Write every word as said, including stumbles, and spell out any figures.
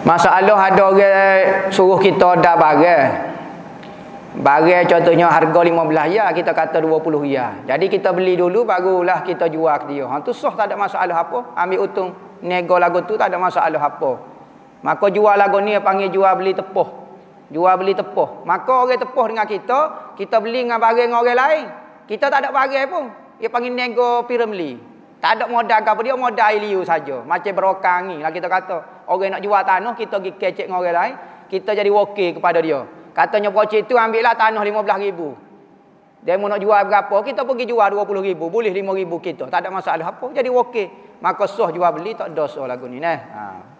Masalah ada orang suruh kita dah barang. Barang contohnya harga lima belas ya, kita kata dua puluh ya. Jadi kita beli dulu barulah kita jual ke dia. Ha tu sah, tak ada masalah apa. Ambil untung nego lagu tu tak ada masalah apa. Maka jual lagu ni panggil jual beli tepuh. Jual beli tepuh. Maka orang tepuh dengan kita, kita beli dengan barang orang lain. Kita tak ada barang pun. Dia panggil nego piramli. Tak ada modal apa dia, modal liu saja. Macam berokang ni lah kita kata. Orang nak jual tanah, kita pergi kecek dengan orang lain, kita jadi wakil kepada dia. Katanya procek tu ambillah tanah lima belas ribu. Dia mau nak jual berapa, kita pergi jual dua puluh ribu, boleh lima ribu kita. Tak ada masalah apa, jadi wakil. Maka sah jual beli tak dosa lagu ni nah. Ha.